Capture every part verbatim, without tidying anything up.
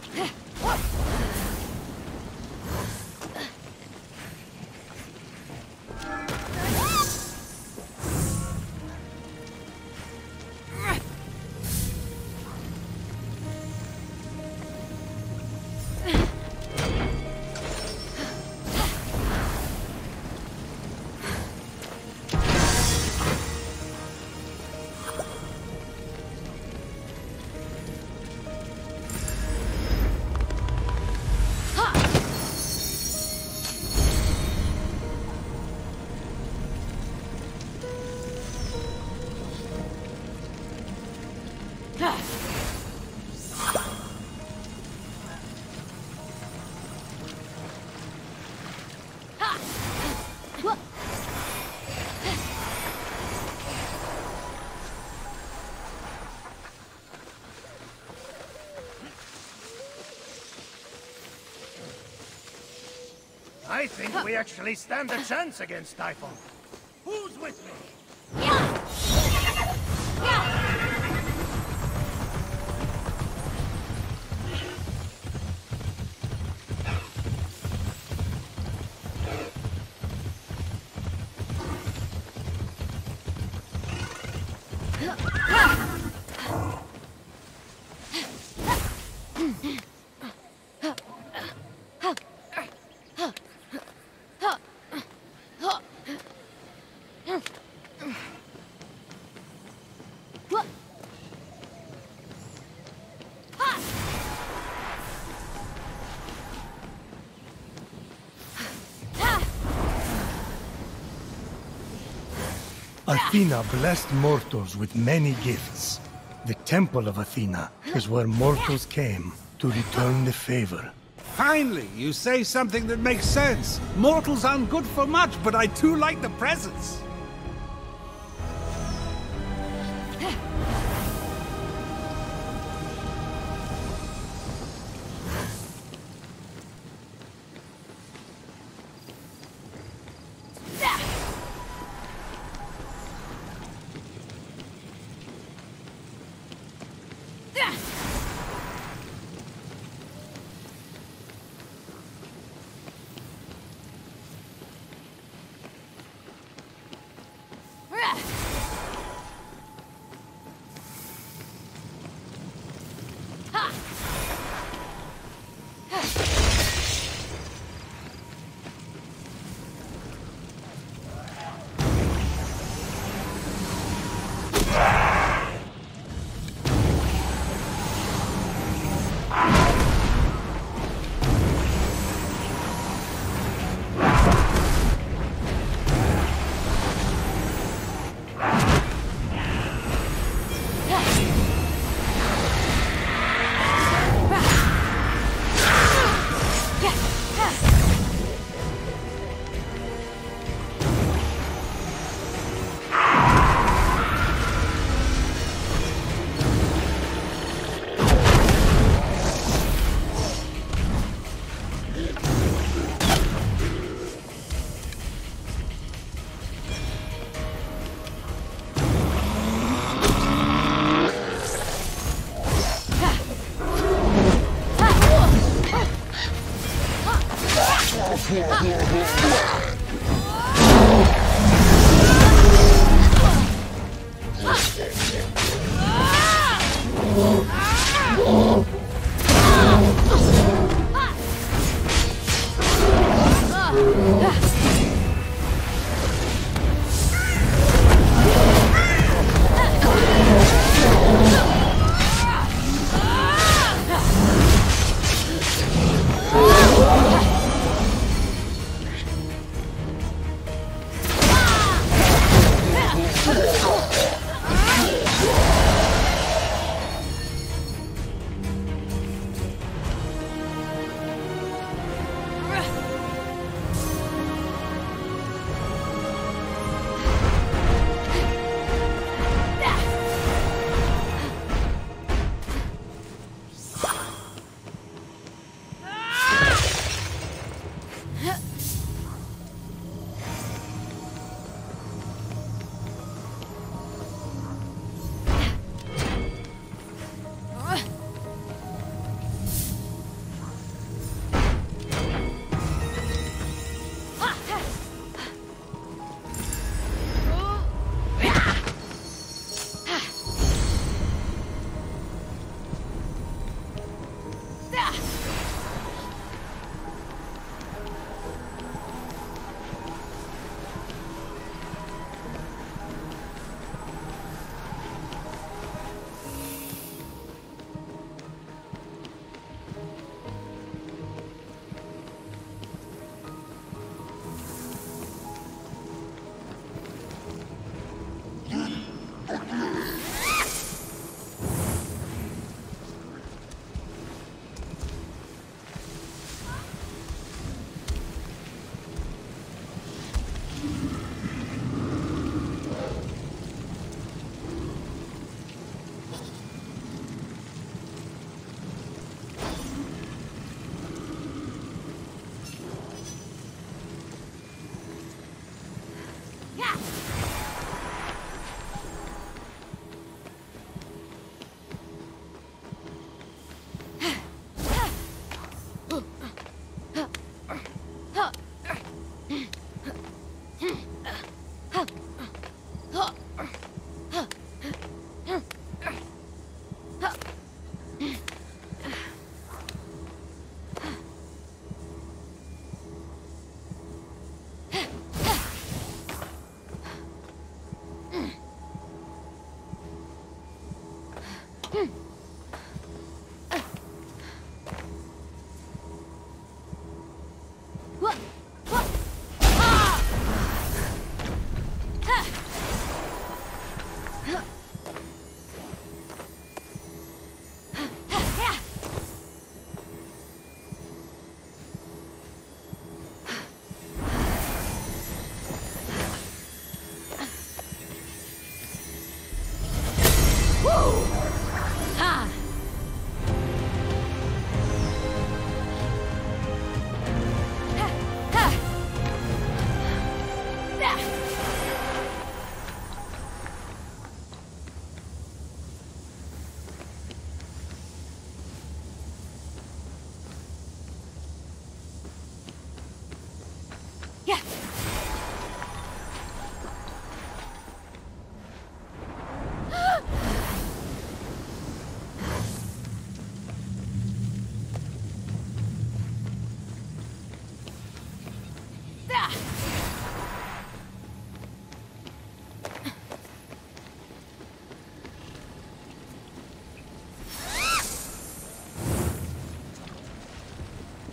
I think we actually stand a chance against Typhon. Who's with me? Athena blessed mortals with many gifts. The Temple of Athena is where mortals came to return the favor. Finally, you say something that makes sense. Mortals aren't good for much, but I too like the presents.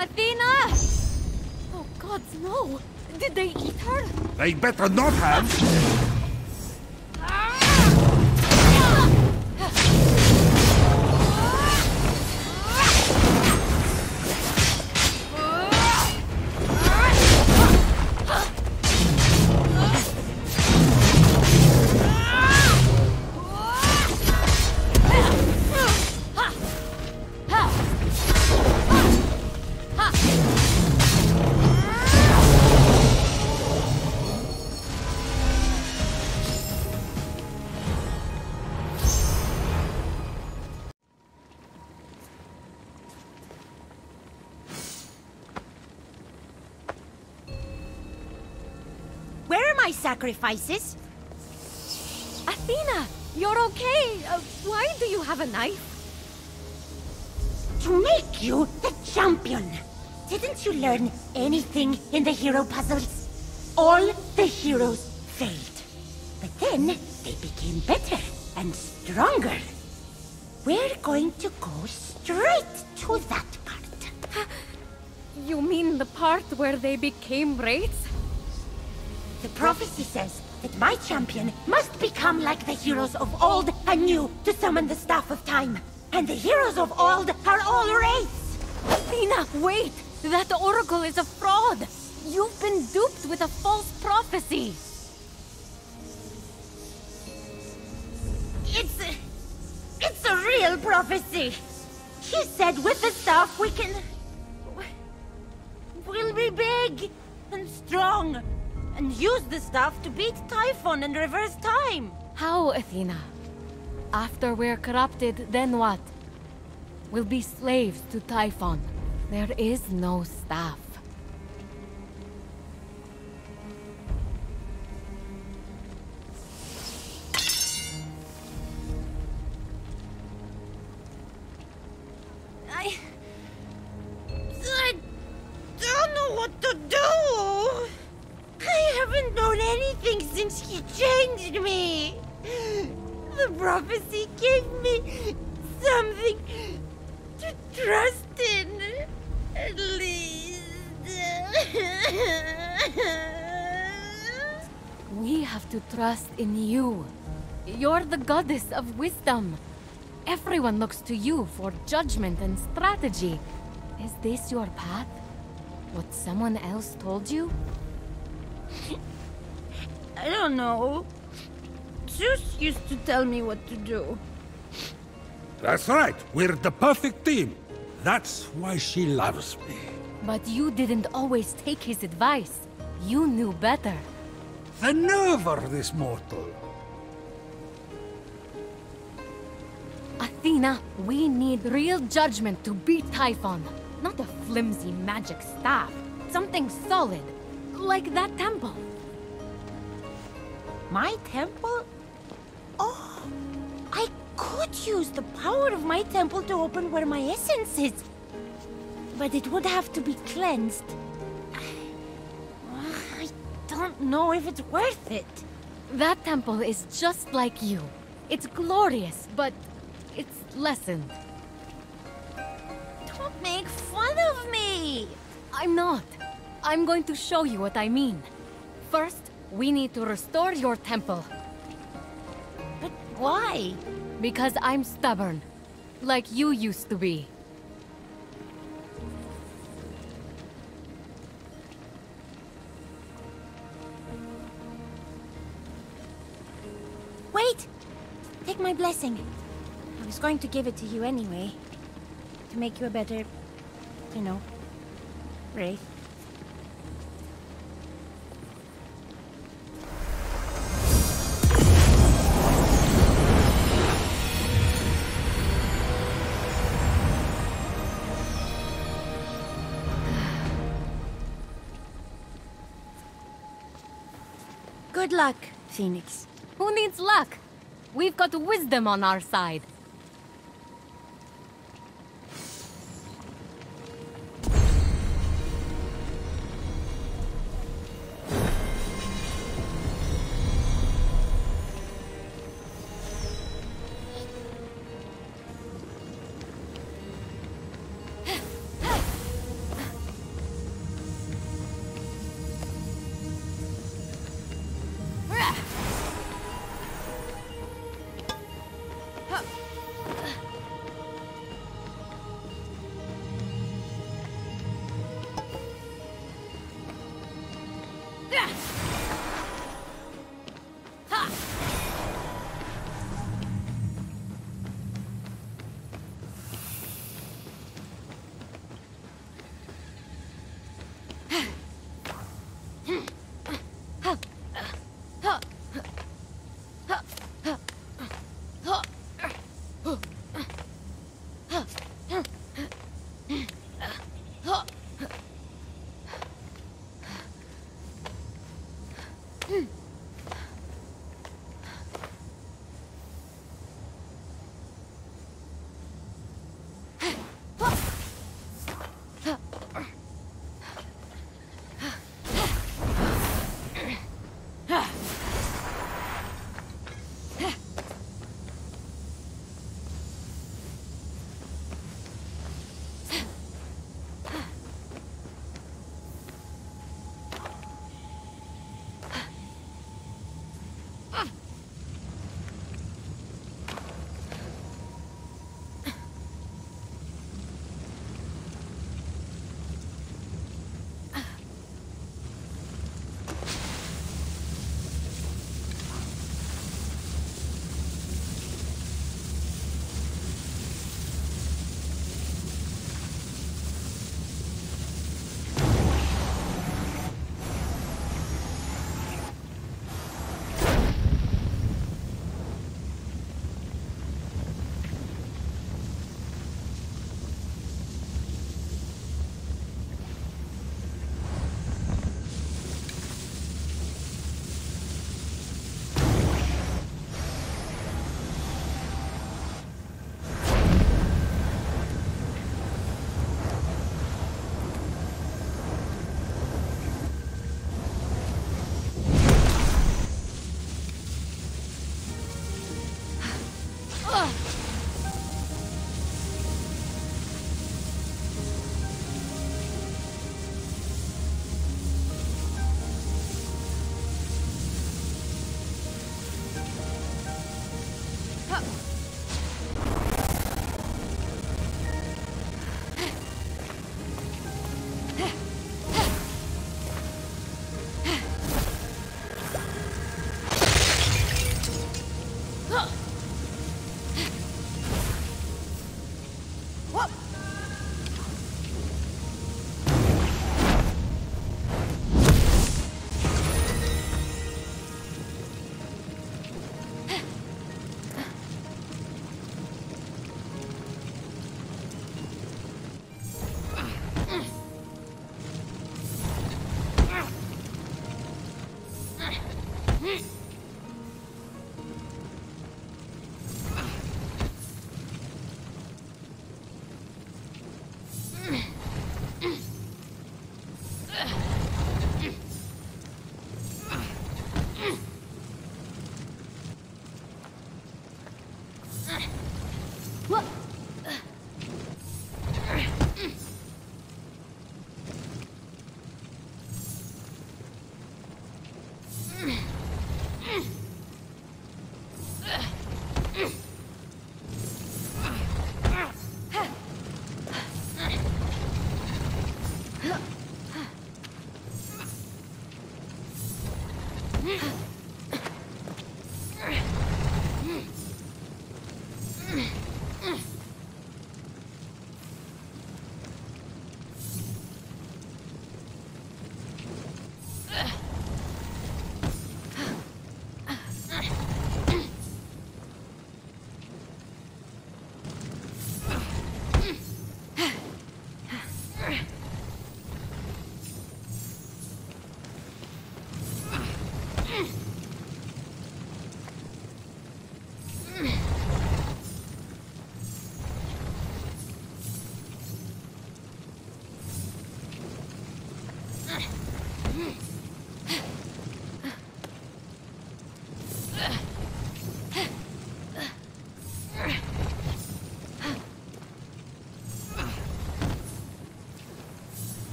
Athena! Oh God, no! Did they eat her? They better not have. Where are my sacrifices? Athena! You're okay! Uh, why do you have a knife? To make you the champion. Didn't you learn anything in the hero puzzles? All the heroes failed. But then they became better and stronger. We're going to go straight to that part. You mean the part where they became wraiths? The prophecy says that my champion must become like the heroes of old and new to summon the Staff of Time. And the heroes of old are all wraiths! Athena, wait! That oracle is a fraud! You've been duped with a false prophecy! It's a... It's a real prophecy! She said with the staff we can... We'll be big and strong and use the staff to beat Typhon and reverse time! How, Athena? After we're corrupted, then what? We'll be slaves to Typhon. There is no staff. I... I don't know what to do! I haven't known anything since he changed me! The prophecy gave me something to trust in, at least. We have to trust in you. You're the goddess of wisdom. Everyone looks to you for judgment and strategy. Is this your path? What someone else told you? I don't know. Zeus used to tell me what to do. That's right. We're the perfect team. That's why she loves me. But you didn't always take his advice. You knew better. The nerve of this mortal. Athena, we need real judgment to beat Typhon. Not a flimsy magic staff. Something solid. Like that temple. My temple? Oh, I could use the power of my temple to open where my essence is. But it would have to be cleansed. I don't know if it's worth it. That temple is just like you. It's glorious, but it's lessened. Don't make fun of me! I'm not. I'm going to show you what I mean. First, we need to restore your temple. But why? Because I'm stubborn. Like you used to be. Wait! Take my blessing. I was going to give it to you anyway. To make you a better... you know... wraith. Good luck, Phoenix. Who needs luck? We've got wisdom on our side.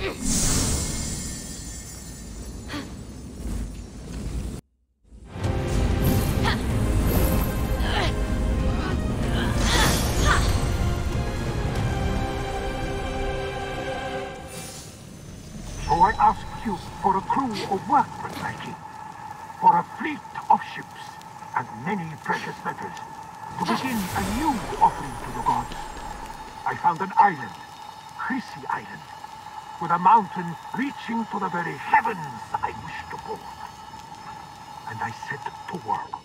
So I ask you for a crew of workmen, my king, for a fleet of ships and many precious metals to begin a new offering to the gods. I found an island, Chrissy Island, with a mountain reaching to the very heavens I wish to go. And I set to work.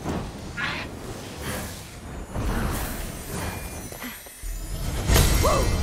Whoa!